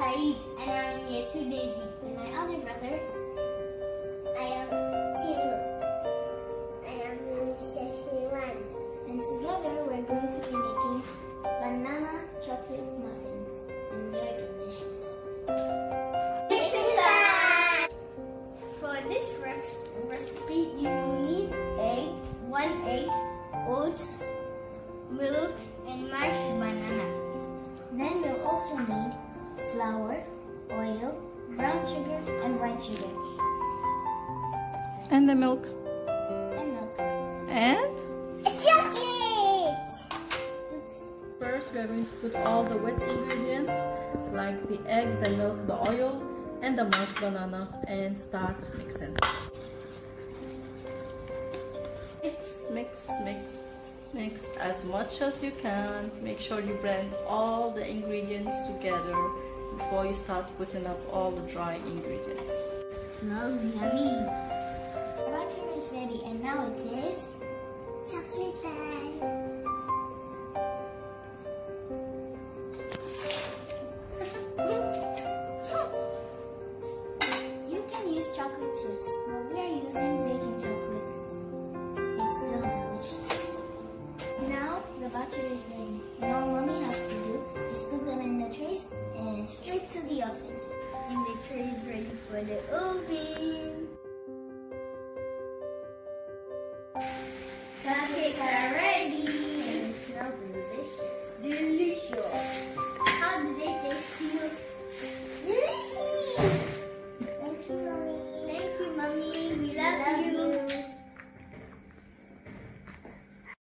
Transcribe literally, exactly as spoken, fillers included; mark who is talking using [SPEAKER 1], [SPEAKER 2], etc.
[SPEAKER 1] Saeed, and I'm in year two Daisy. And my other brother,
[SPEAKER 2] I am Tiru. I am sixty-one.
[SPEAKER 1] And together we're going to be making banana chocolate muffins, and they're delicious. Mixing time! For this recipe, you will need egg, one egg, oats, milk, and mashed banana. Then we'll also need flour, oil, brown sugar, and white sugar.
[SPEAKER 3] And the milk.
[SPEAKER 1] And milk.
[SPEAKER 3] And?
[SPEAKER 2] Chocolate!
[SPEAKER 1] Oops.
[SPEAKER 3] First, we are going to put all the wet ingredients like the egg, the milk, the oil, and the mashed banana and start mixing. Mix, mix, mix, mix as much as you can. Make sure you blend all the ingredients together before you start putting up all the dry ingredients.
[SPEAKER 1] Smells yummy. The batter is ready, and now it is
[SPEAKER 2] Chocolate time.
[SPEAKER 1] You can use chocolate chips, but we are using baking chocolate. It's still delicious. Now the batter is ready, and all mommy has to do is put them in the trays and straight to the oven. And the tray is ready for the oven.